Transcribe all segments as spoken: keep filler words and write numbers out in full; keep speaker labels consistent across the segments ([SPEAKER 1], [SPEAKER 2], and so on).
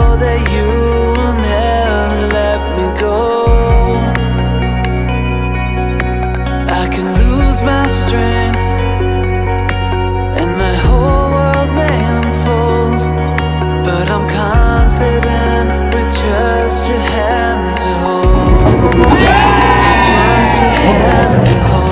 [SPEAKER 1] know that you will never let me go. I can lose my strength and my whole world may unfold, but I'm confident with just your hand to hold. Just your hand to hold.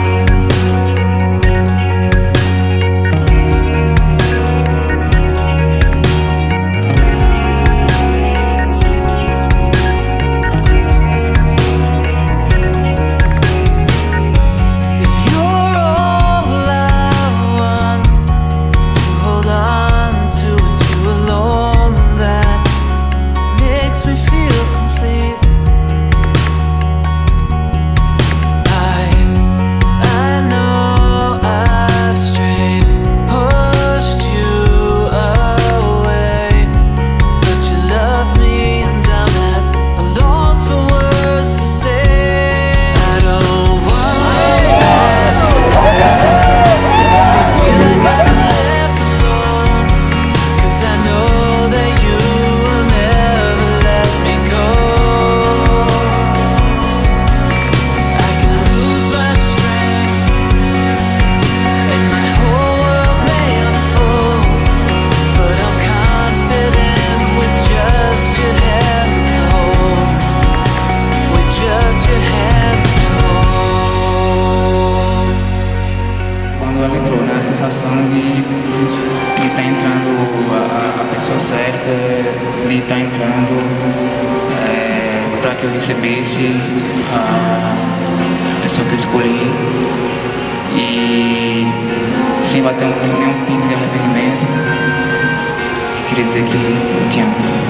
[SPEAKER 2] de estar entrando a, a pessoa certa, de estar entrando é, para que eu recebesse a pessoa que eu escolhi e sem bater um, nenhum pingo de arrependimento. Queria dizer que eu te amo.